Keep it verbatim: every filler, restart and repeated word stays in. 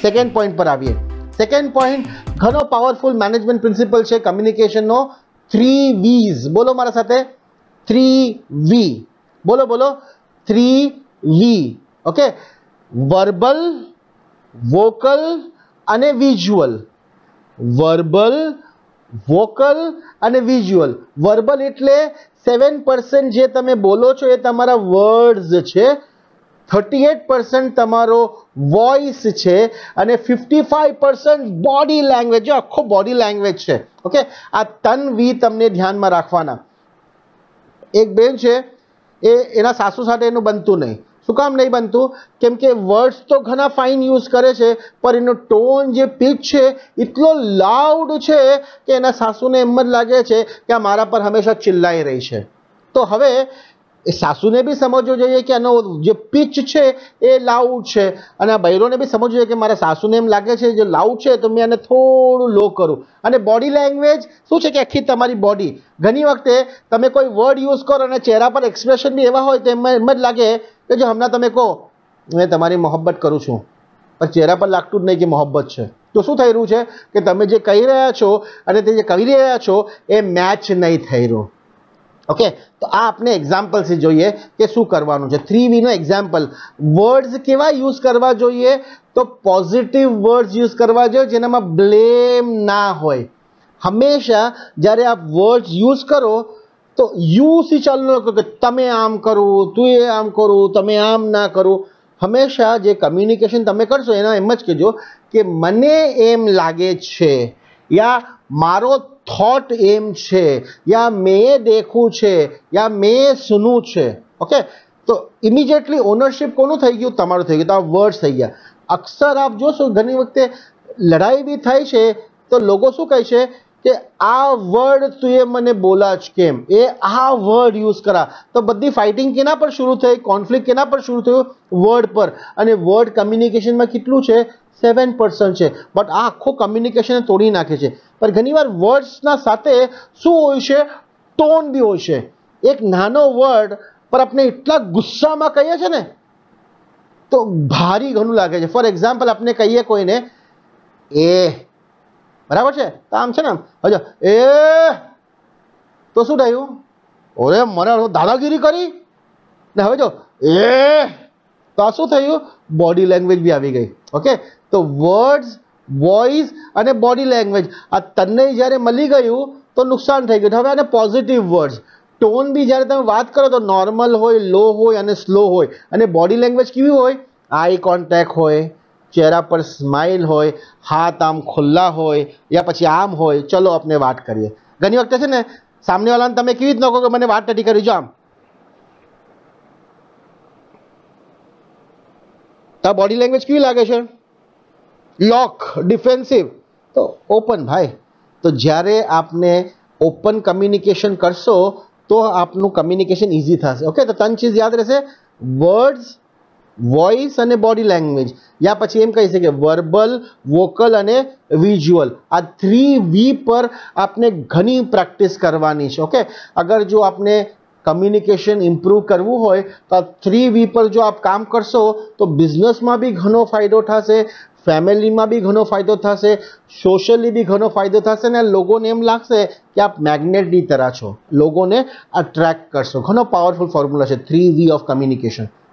Second point પર આવીએ. Second point ઘણો પાવરફુલ મેનેજમેન્ટ પ્રિન્સિપલ છે કમ્યુનિકેશનનો. થ્રી વીઝ બોલો મારા સાથે. થ્રી વી બોલો બોલો. Three V. Okay, verbal, vocal અને વિઝ્યુઅલ. વર્બલ, વોકલ અને વિઝ્યુઅલ. વર્બલ એટલે સેવન પર્સન્ટ જે તમે બોલો છો એ તમારા વર્ડ્સ છે, થર્ટી એટ પર્સન્ટ તમારો વોઇસ છે અને fifty five percent body language, જો આખો બોડી લેંગ્વેજ છે. ઓકે, આ ત્રણ વી તમને ધ્યાનમાં રાખવાના. એક બેન છે એ એના સાસુ સાથે એનું બનતું નહીં. શું કામ નહીં બનતું? કેમ કે વર્ડ્સ તો ઘણા ફાઇન યુઝ કરે છે પણ એનો ટોન જે પીચ છે એટલો લાઉડ છે કે એના સાસુને એમ જ લાગે છે કે આ મારા પર હંમેશા ચિલ્લાઈ રહી છે. તો હવે એ સાસુને બી સમજવું જોઈએ કે આનો જે પીચ છે એ લાઉડ છે અને આ બૈરોને બી સમજવું જોઈએ કે મારા સાસુને એમ લાગે છે જે લાઉડ છે તો મેં આને થોડું લો કરું. અને બોડી લેંગ્વેજ શું છે કે આખી તમારી બોડી, ઘણી વખતે તમે કોઈ વર્ડ યુઝ કરો અને ચહેરા પર એક્સપ્રેશન બી એવા હોય તો એમ એમ જ લાગે કે જો હમણાં તમે કહો મેં તમારી મોહબ્બત કરું છું પણ ચહેરા પર લાગતું જ નહીં કે મોહબ્બત છે. તો શું થઈ રહ્યું છે કે તમે જે કહી રહ્યા છો અને તે જે કહી રહ્યા છો એ મેચ નહીં થઈ રહ્યું. ઓકે, તો આ આપણે એક્ઝામ્પલથી જોઈએ કે શું કરવાનું છે. થ્રી વીનો એક્ઝામ્પલ. વર્ડ્સ કેવા યુઝ કરવા જોઈએ? તો પોઝિટિવ વર્ડ્સ યુઝ કરવા જોઈએ જેનામાં બ્લેમ ના હોય. હંમેશા જ્યારે આપ વર્ડ્સ યુઝ કરો તો યુ સી ચાલુ ન કરો કે તમે આમ કરો, તું એ આમ કરું, તમે આમ ના કરો. હંમેશા જે કમ્યુનિકેશન તમે કરશો એના એમ જ કહેજો કે મને એમ લાગે છે, યા મારો થોટ એમ છે, યા મેં દેખું છે, યા મેં સુનું છે. ઓકે, તો ઇમિડિયેટલી ઓનરશિપ કોનું થઈ ગયું? તમારું થઈ ગયું. તો આ વર્ડ્સ થઈ ગયા. અક્સર આપ જોશો ઘણી વખતે લડાઈ બી થાય છે તો લોકો શું કહે છે કે આ વર્ડ તું એ મને બોલા જ કેમ, એ આ વર્ડ યુઝ કરા. તો બધી ફાઇટિંગ કેના પર શરૂ થઈ? કોન્ફ્લિક્ટ કેના પર શરૂ થયું? વર્ડ પર. અને વર્ડ કમ્યુનિકેશનમાં કેટલું છે? સેવન પર્સન્ટ છે. બટ આ આખો કમ્યુનિકેશન તોડી નાખે છે. પણ ઘણીવાર વર્ડ્સના સાથે શું હોય છે? ટોન બી હોય છે. એક નાનો વર્ડ પર આપણે એટલા ગુસ્સામાં કહીએ છીએ ને તો ભારી ઘણું લાગે છે. ફોર એક્ઝામ્પલ આપણે કહીએ કોઈને એ, બરાબર છે, તો આમ છે ને હજો એ, તો શું થયું? ઓરે મને દાદાગીરી કરી ને હવે જો એ, તો આ શું થયું? બોડી લેંગ્વેજ બી આવી ગઈ. ઓકે, તો વર્ડ્સ, વોઇસ અને બોડી લેંગ્વેજ આ ત્રણેય જ્યારે મળી ગયું તો નુકસાન થઈ ગયું. હવે આને પોઝિટિવ વર્ડ્સ, ટોન બી જ્યારે તમે વાત કરો તો નોર્મલ હોય, લો હોય અને સ્લો હોય. અને બોડી લેંગ્વેજ કેવી હોય? આઈ કોન્ટેક્ટ હોય, ચહેરા પર સ્માઇલ હોય, હાથ આમ ખુલ્લા હોય યા પછી આમ હોય. ચલો આપણે વાત કરીએ. ઘણી વખતે છે ને સામેવાળાને તમે કેવી રીતના કહો કે મને વાત નથી કરી, જો આમ, તો આ બોડી લેંગ્વેજ કેવી લાગે છે? લોક, ડિફેન્સિવ. તો ઓપન ભાઈ. તો જ્યારે આપને ઓપન કમ્યુનિકેશન કરશો તો આપનું કમ્યુનિકેશન ઇઝી થશે. ઓકે, તો ત્રણ ચીજ યાદ રહેશે: વર્ડ્સ, વોઇસ અને બોડી લેંગ્વેજ. યા પછી એમ કહી શકીએ વર્બલ, વોકલ અને વિઝ્યુઅલ. આ થ્રી વી પર આપને ઘણી પ્રેક્ટિસ કરવાની છે. ઓકે, અગર જો આપને કમ્યુનિકેશન ઇમ્પ્રૂવ કરવું હોય તો આ થ્રી વી પર જો આપ કામ કરશો તો બિઝનેસમાં બી ઘણો ફાયદો થશે, ફેમિલીમાં બી ઘણો ફાયદો થશે, સોશિયલી બી ઘણો ફાયદો થશે અને લોકોને એમ લાગશે કે આપ મેગ્નેટની તરહ છો, લોકોને અટ્રેક્ટ કરશો. ઘણો પાવરફુલ ફોર્મ્યુલા છે થ્રી વી ઓફ કમ્યુનિકેશન.